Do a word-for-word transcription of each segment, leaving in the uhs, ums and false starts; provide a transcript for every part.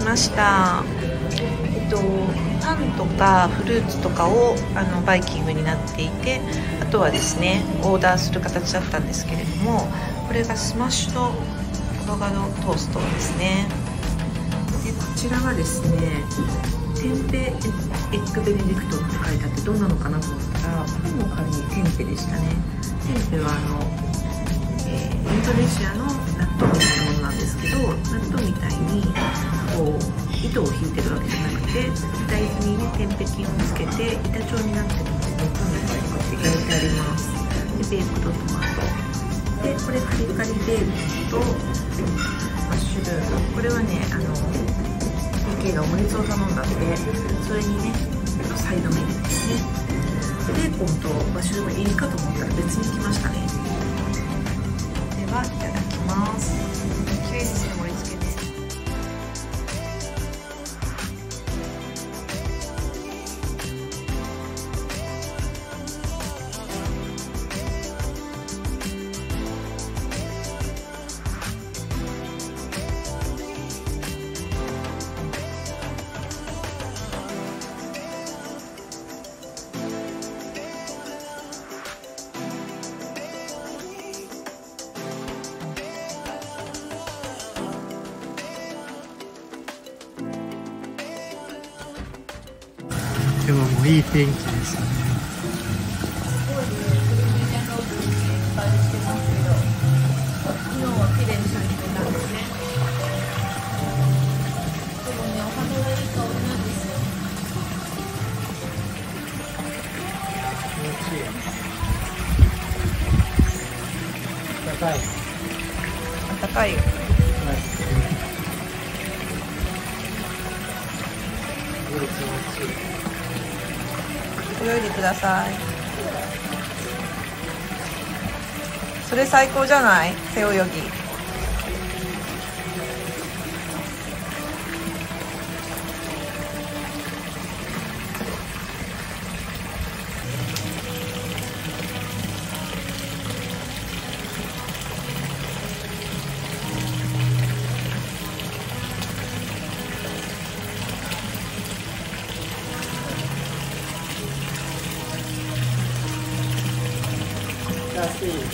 ました。えっとパンとかフルーツとかをあのバイキングになっていて、あとはですねオーダーする形だったんですけれども、これがスマッシュドアボカドトーストですね。でこちらはですねテンペエッグベネディクトって書いてあって、どんなのかなと思ったらパンの代わりにテンペでしたね。テンペはあの、えー、インドネシアの納豆みたいなものなんですけど、納豆みたいにこう糸を引いてるわけじゃなくて、大豆にね天ペ菌をつけて板状になってるので、パンみたいにこうやって焼いてあります。でベークドトマトで、これカリカリベーコンとマッシュルーム、これはねあのケーがオムレツを頼んだので、それにねサイドメニューですね。ベーコンとマッシュルーム入りかと思ったら別に来ましたね。ではいただきます。きれいですね、盛り付けね。 今日もいい天気ですね。暖かい。 暖かいよ。泳いでください。それ最高じゃない？背泳ぎ。 安い。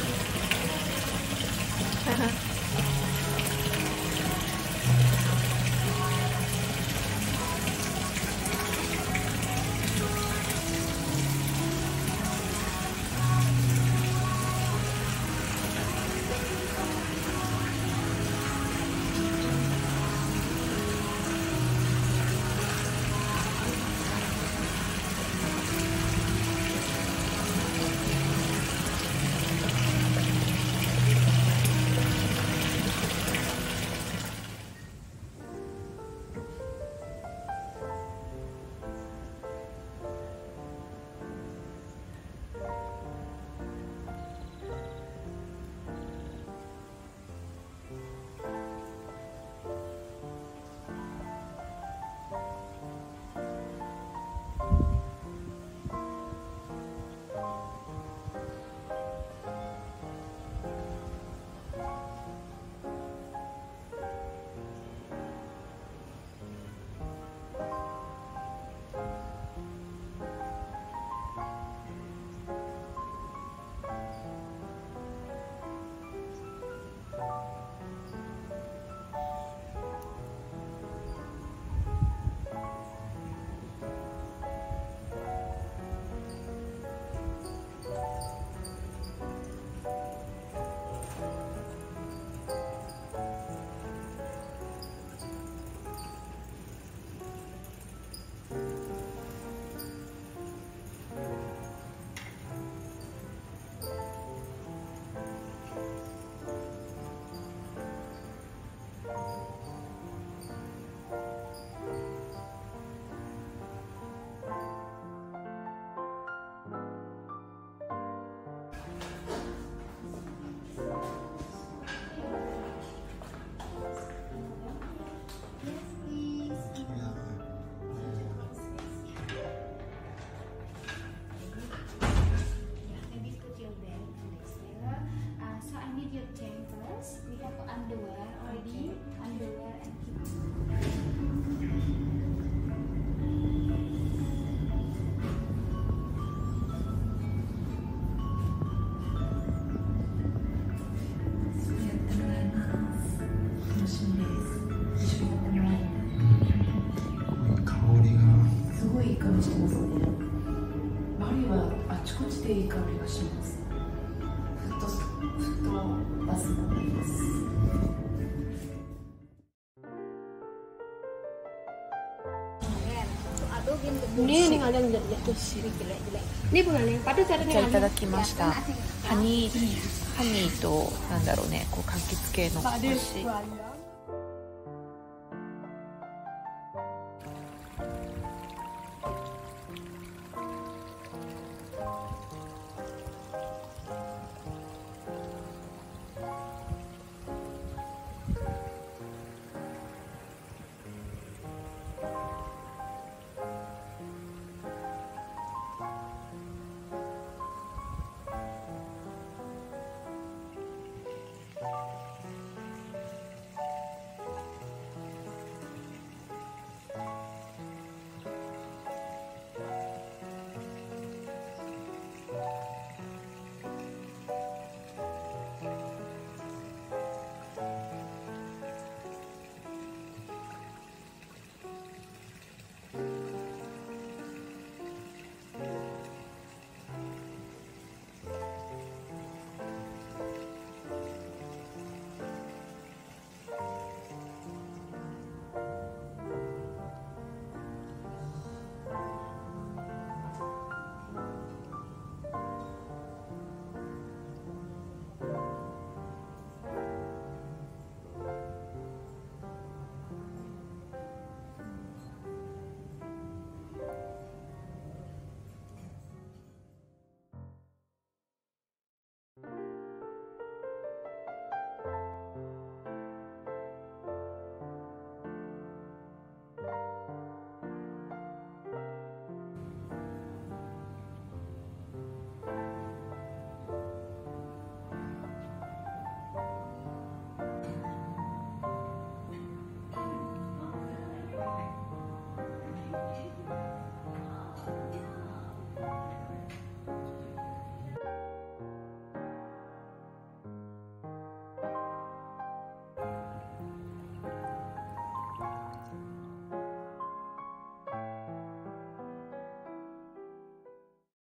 バリはあちこちでいい香りがします。フットフットバスもあります。 Ini nih ada nggak ya tuh sih jelek-jelek. Ini bukan yang pada cara じゃあいただきました。ハニーハニーとなんだろうね、こう柑橘系のお菓子。